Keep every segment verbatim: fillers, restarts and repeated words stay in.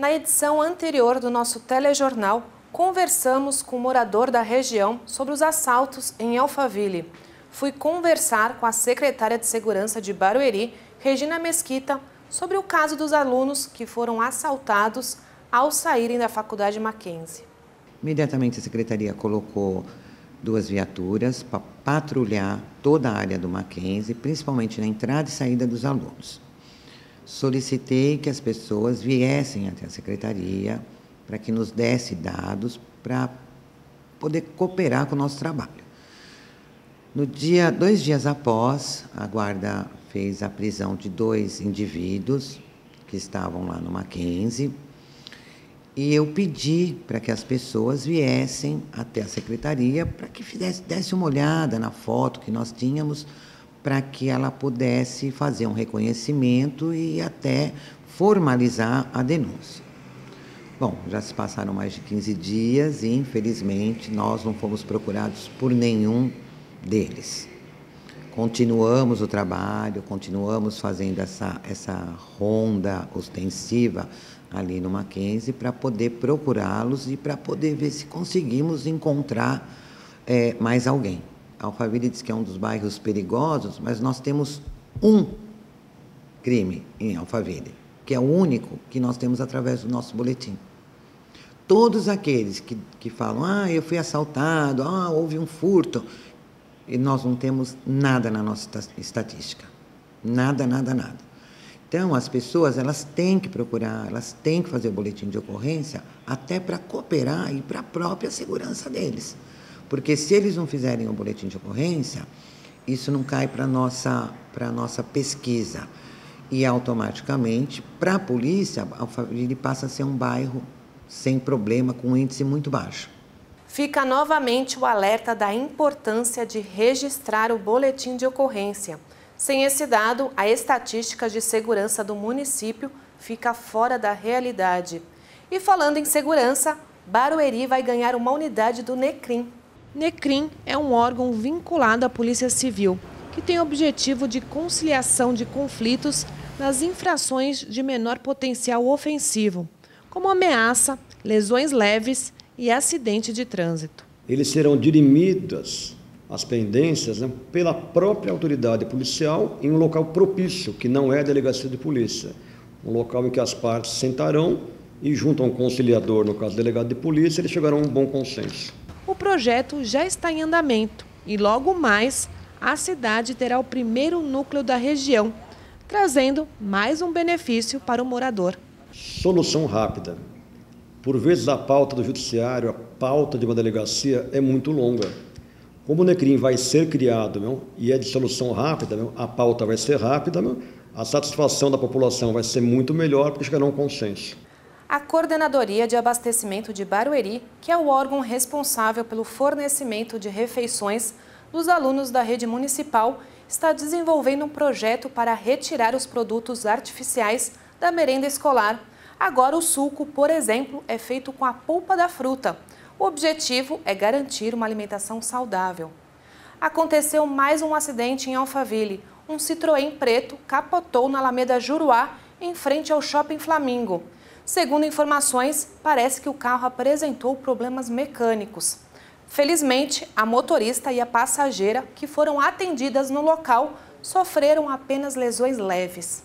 Na edição anterior do nosso telejornal, conversamos com um morador da região sobre os assaltos em Alphaville. Fui conversar com a secretária de Segurança de Barueri, Regina Mesquita, sobre o caso dos alunos que foram assaltados ao saírem da Faculdade Mackenzie. Imediatamente a Secretaria colocou duas viaturas para patrulhar toda a área do Mackenzie, principalmente na entrada e saída dos alunos. Solicitei que as pessoas viessem até a Secretaria para que nos desse dados para poder cooperar com o nosso trabalho. No dia, dois dias após, a guarda fez a prisão de dois indivíduos que estavam lá no Mackenzie e eu pedi para que as pessoas viessem até a Secretaria para que fizesse, desse uma olhada na foto que nós tínhamos, para que ela pudesse fazer um reconhecimento e até formalizar a denúncia. Bom, já se passaram mais de quinze dias e, infelizmente, nós não fomos procurados por nenhum deles. Continuamos o trabalho, continuamos fazendo essa, essa ronda ostensiva ali no Mackenzie para poder procurá-los e para poder ver se conseguimos encontrar é, mais alguém. Alphaville diz que é um dos bairros perigosos, mas nós temos um crime em Alphaville, que é o único que nós temos através do nosso boletim. Todos aqueles que, que falam, ah, eu fui assaltado, ah, houve um furto, e nós não temos nada na nossa estatística. Nada, nada, nada. Então, as pessoas, elas têm que procurar, elas têm que fazer o boletim de ocorrência até para cooperar e para a própria segurança deles. Porque se eles não fizerem o boletim de ocorrência, isso não cai para a nossa, para a nossa pesquisa. E, automaticamente, para a polícia, Alphaville passa a ser um bairro sem problema, com um índice muito baixo. Fica novamente o alerta da importância de registrar o boletim de ocorrência. Sem esse dado, a estatística de segurança do município fica fora da realidade. E falando em segurança, Barueri vai ganhar uma unidade do NECRIM. NECRIM é um órgão vinculado à Polícia Civil, que tem o objetivo de conciliação de conflitos nas infrações de menor potencial ofensivo, como ameaça, lesões leves e acidente de trânsito. Eles serão dirimidas as pendências, né, pela própria autoridade policial em um local propício, que não é a delegacia de polícia. Um local em que as partes sentarão e, junto a um conciliador, no caso delegado de polícia, eles chegarão a um bom consenso. O projeto já está em andamento e logo mais a cidade terá o primeiro núcleo da região, trazendo mais um benefício para o morador. Solução rápida. Por vezes a pauta do judiciário, a pauta de uma delegacia é muito longa. Como o NECRIM vai ser criado, meu, e é de solução rápida, meu, a pauta vai ser rápida, meu, a satisfação da população vai ser muito melhor porque chegará a um consenso. A Coordenadoria de Abastecimento de Barueri, que é o órgão responsável pelo fornecimento de refeições dos alunos da rede municipal, está desenvolvendo um projeto para retirar os produtos artificiais da merenda escolar. Agora o suco, por exemplo, é feito com a polpa da fruta. O objetivo é garantir uma alimentação saudável. Aconteceu mais um acidente em Alphaville. Um Citroën preto capotou na Alameda Juruá, em frente ao Shopping Flamingo. Segundo informações, parece que o carro apresentou problemas mecânicos. Felizmente, a motorista e a passageira, que foram atendidas no local, sofreram apenas lesões leves.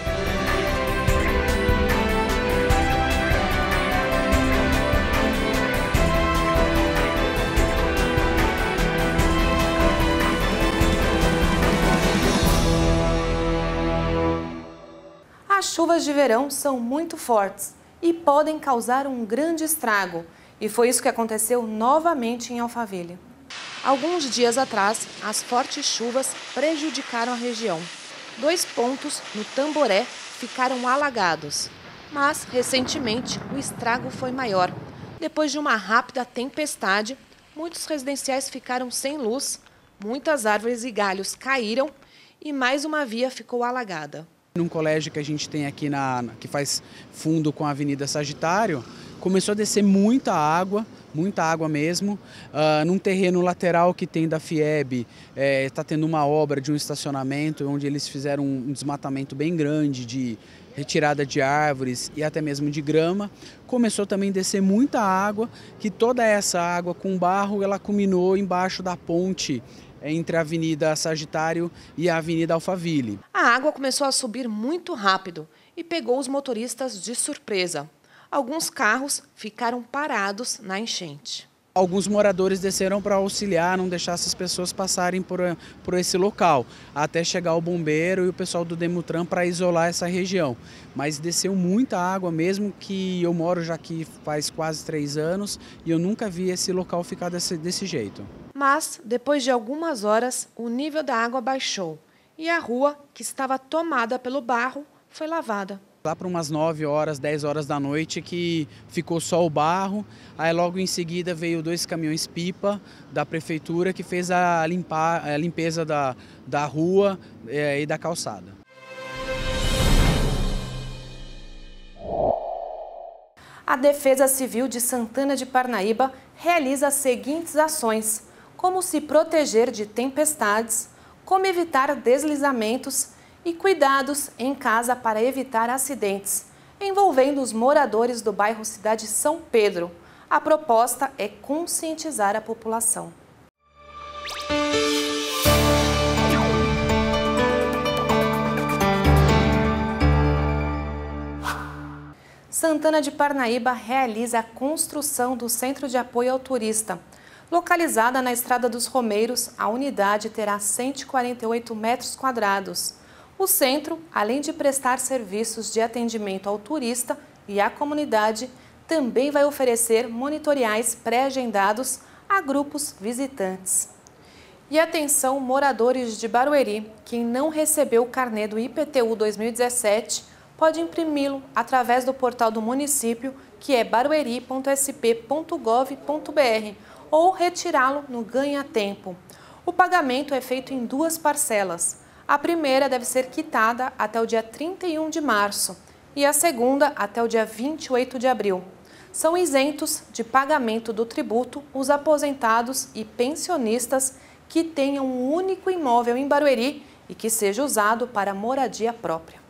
As chuvas de verão são muito fortes e podem causar um grande estrago. E foi isso que aconteceu novamente em Alphaville. Alguns dias atrás, as fortes chuvas prejudicaram a região. Dois pontos no Tamboré ficaram alagados. Mas, recentemente, o estrago foi maior. Depois de uma rápida tempestade, muitos residenciais ficaram sem luz, muitas árvores e galhos caíram e mais uma via ficou alagada. Num colégio que a gente tem aqui, na, que faz fundo com a Avenida Sagitário, começou a descer muita água, muita água mesmo. Uh, num terreno lateral que tem da Fieb, está é, tendo uma obra de um estacionamento, onde eles fizeram um desmatamento bem grande de retirada de árvores e até mesmo de grama. Começou também a descer muita água, que toda essa água com barro, ela culminou embaixo da ponte entre a Avenida Sagitário e a Avenida Alphaville. A água começou a subir muito rápido e pegou os motoristas de surpresa. Alguns carros ficaram parados na enchente. Alguns moradores desceram para auxiliar, não deixar essas pessoas passarem por, por esse local, até chegar o bombeiro e o pessoal do Demutran para isolar essa região. Mas desceu muita água, mesmo que eu moro já aqui faz quase três anos e eu nunca vi esse local ficar desse, desse jeito. Mas, depois de algumas horas, o nível da água baixou e a rua, que estava tomada pelo barro, foi lavada. Lá para umas nove horas, dez horas da noite que ficou só o barro, aí logo em seguida veio dois caminhões pipa da prefeitura que fez a, limpar, a limpeza da, da rua é, e da calçada. A Defesa Civil de Santana de Parnaíba realiza as seguintes ações, como se proteger de tempestades, como evitar deslizamentos e cuidados em casa para evitar acidentes, envolvendo os moradores do bairro Cidade São Pedro. A proposta é conscientizar a população. Santana de Parnaíba realiza a construção do Centro de Apoio ao Turista. Localizada na Estrada dos Romeiros, a unidade terá cento e quarenta e oito metros quadrados. O centro, além de prestar serviços de atendimento ao turista e à comunidade, também vai oferecer monitoriais pré-agendados a grupos visitantes. E atenção, moradores de Barueri, quem não recebeu o carnê do I P T U dois mil e dezessete, pode imprimi-lo através do portal do município, que é barueri ponto s p ponto gov ponto b r, ou retirá-lo no Ganha Tempo. O pagamento é feito em duas parcelas. A primeira deve ser quitada até o dia trinta e um de março e a segunda até o dia vinte e oito de abril. São isentos de pagamento do tributo os aposentados e pensionistas que tenham um único imóvel em Barueri e que seja usado para moradia própria.